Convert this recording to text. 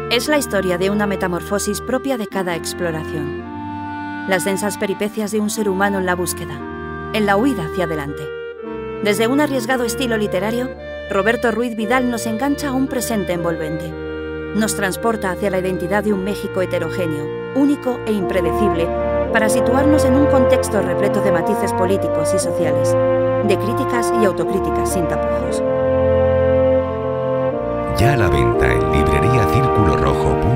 Es la historia de una metamorfosis propia de cada exploración. Las densas peripecias de un ser humano en la búsqueda, en la huida hacia adelante. Desde un arriesgado estilo literario, Roberto Ruiz Vidal nos engancha a un presente envolvente. Nos transporta hacia la identidad de un México heterogéneo, único e impredecible, para situarnos en un contexto repleto de matices políticos y sociales, de críticas y autocríticas sin tapujos. Ya a la venta en libreriacirculorrojo.com.